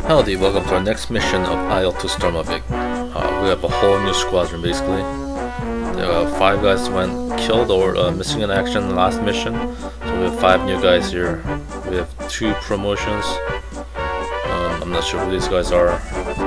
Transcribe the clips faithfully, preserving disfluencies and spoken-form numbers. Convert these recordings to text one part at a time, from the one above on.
Howdy, welcome to our next mission of I L two Stormovik. Uh, we have a whole new squadron basically. There are five guys went killed or uh, missing in action last mission. So we have five new guys here. We have two promotions. Um, I'm not sure who these guys are,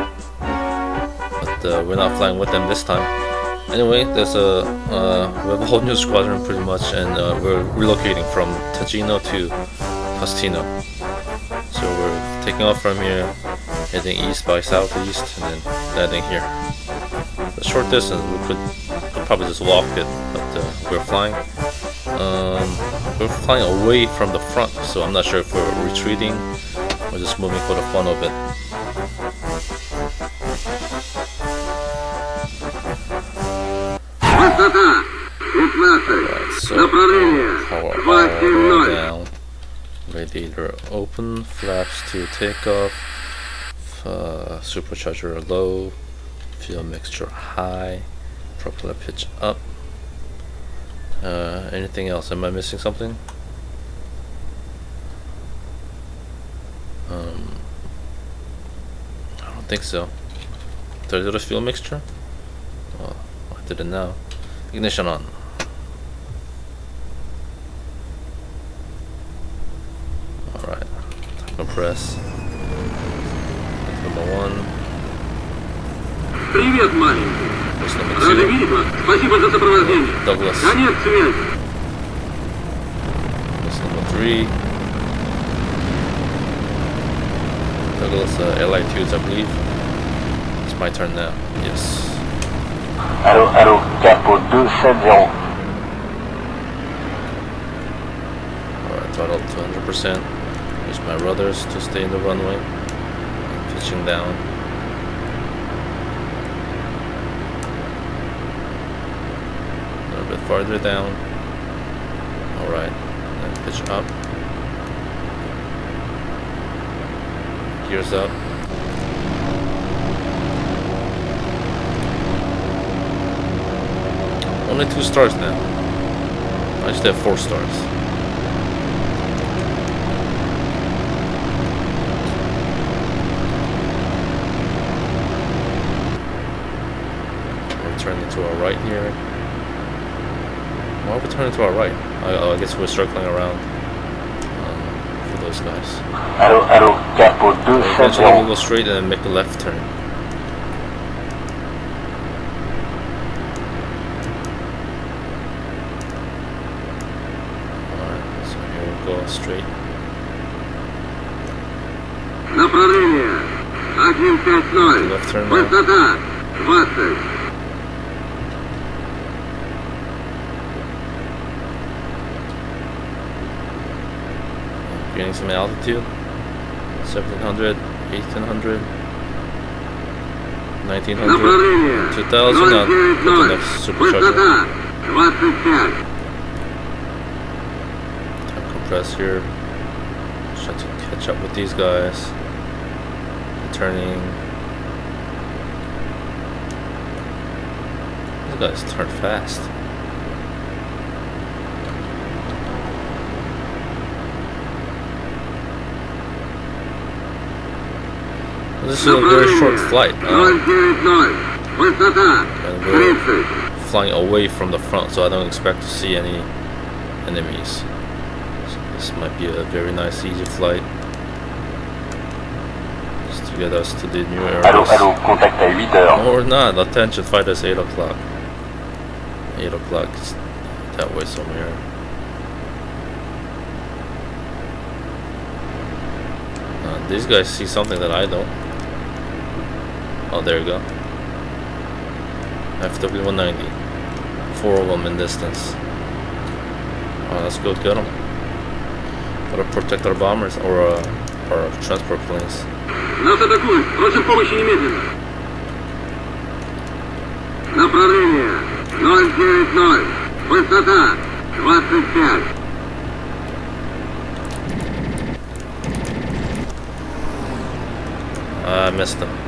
but uh, we're not flying with them this time. Anyway, there's a uh, we have a whole new squadron pretty much, and uh, we're relocating from Ticino to Castino. So we're taking off from here, heading east by southeast, and then landing here. A short distance, we could, could probably just walk it, but uh, we're flying. Um, we're flying away from the front, so I'm not sure if we're retreating or just moving for the fun of it. Alright, so power all the way down. Radiator open, flaps to takeoff, uh, supercharger low, fuel mixture high, propeller pitch up. Uh, anything else? Am I missing something? Um, I don't think so. Did I do the fuel mixture? Oh, I did it now. Ignition on. Alright, compress. Number one. Привет, маленький. That's number two. Рады видеть вас. Спасибо за сопровождение. Douglas. Конец связи. That's number three. Douglas, uh, L I twos, I believe. It's my turn now. Yes. Allô, allô, capot two seventy. Alright, throttle to one hundred percent. Use my rudders to stay in the runway. I'm pitching down. A little bit farther down. Alright, then pitch up. Gears up. Only two stars now. I just have four stars. We're turning to our right here. Why are we turning to our right? I, oh, I guess we're circling around um, for those guys. Allô, allô, capot two Eventually we'll seventy. go straight and then make a left turn. Go straight. Направление один пять ноль. Left turn now. Высота двадцать. Gaining some altitude. seventeen hundred, eighteen hundred, nineteen hundred, Направление two thousand. Now девять put the ноль. next supercharger. Высота двадцать пять. Compress here. Try to catch up with these guys. Turning. These guys turn fast. This is a very short flight. ноль девять ноль. Высота And we're тридцать. flying away from the front, so I don't expect to see any enemies. So this might be a very nice, easy flight. Just to get us to the new Allô, areas. allô, contact à eight heures. Or not, attention fighters, eight o'clock. eight o'clock is that way somewhere. Uh, these guys see something that I don't. Oh, there you go. F W one ninety. Four of them in distance. Oh, let's go get them. Gotta protect our bombers or uh, our transport planes. Нас атакуют. Просим помощи немедленно. Направление ноль девять ноль. Высота двадцать пять. I missed them.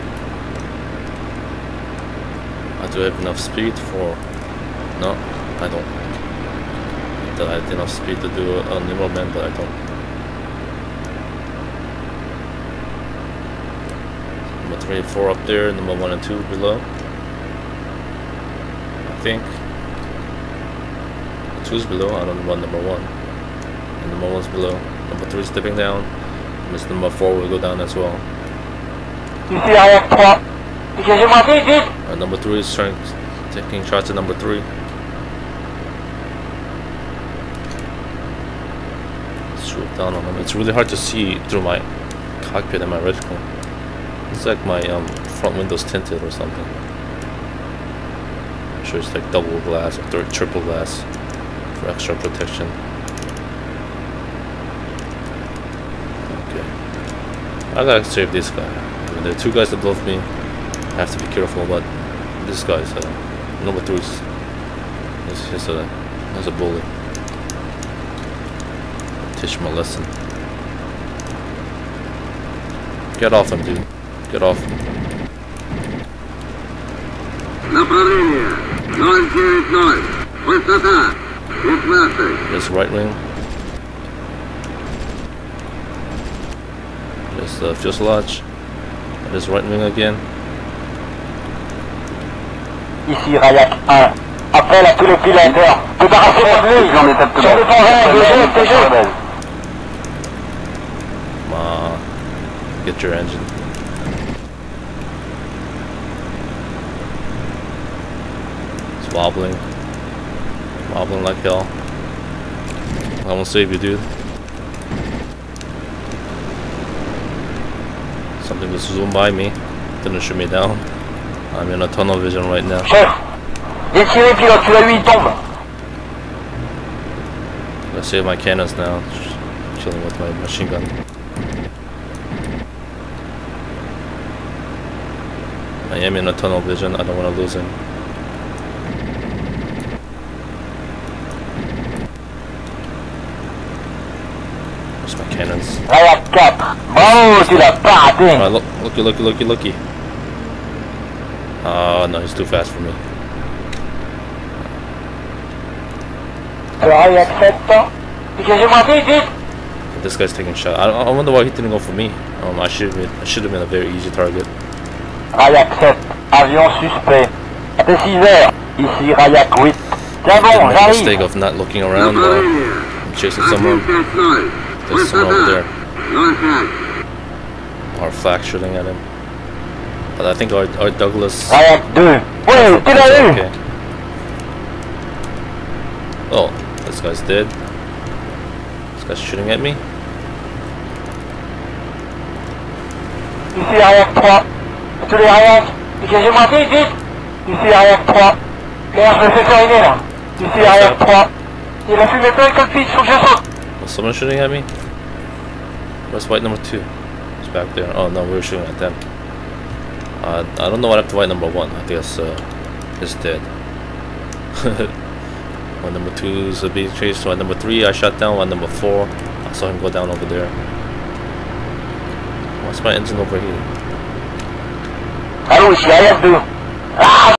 I do have enough speed for... No, I don't. That I have enough speed to do a, a Normandie, but I don't. three, four up there, number one and two below. I think. Two's below, I don't know about number one. And number one's below. Number three is dipping down. Miss number four will go down as well. Ici arrière trois. Dégagez-moi vite, vite. Uh, number three is trying, taking shots at number three. Swoop down on him. It's really hard to see through my cockpit and my reticle. It's like my um, front window's tinted or something. I'm sure it's like double glass or third, triple glass for extra protection. Okay. I gotta save this guy. I mean, there are two guys above me. I have to be careful, but this guy's uh, number three is he's, he's a he's a bully. Teach him a lesson. Get off him, dude. Get off him. Направление ноль девять ноль. Высота пятнадцать. There's right wing. There's the fuselage. There's right wing again. Ici Rayak un. Appel à tous les pilotes. Débarrassez-vous de lui. Sur le terrain, dégage, dégage. Come on. Get your engine. It's wobbling. Wobbling like hell. I won't save you, dude. Something just zoomed by me. Didn't shoot me down. I'm in a tunnel vision right now. Chef, détirez pilote, tu l'as eu, il tombe. I save my cannons now. Just chilling with my machine gun. I am in a tunnel vision. I don't want to lose him. Where's my cannons? Rayak quatre. Bravo, tu l'as pas raté. Oh, look, looky, looky, looky, looky. Oh no, he's too fast for me. Rayak sept. Dégagez-moi vite, vite. This guy's taking shot. I, I wonder why he didn't go for me. Um, I should have been. I should have been a very easy target. Rayak sept. Avion suspect. C'est six heures. Ici Rayak huit. Tiens Didn't bon, make the j'arrive. mistake of not looking around while I'm chasing someone. There's someone over there. Our flak shooting at him. But I think our, our Douglas. Rayak deux. Ouais, tu l'as eu. Okay. Oh, this guy's dead. This guy's shooting at me. Ici Rayak trois. Tous les Rayak. Dégagez-moi vite, vite. Ici Rayak trois. Merde, je me fais fariner là. Ici Rayak trois. Il a fumé plein de cockpit, faut que je saute. Was someone shooting at me? Where's white number two? It's back there. Oh no, we were shooting at them. Uh, I don't know what happened to white number one. I guess uh, it's dead. White number two is being chased. White number three I shot down. White number four I saw him go down over there. What's my engine over here? Allô, ici Rayak deux. Ah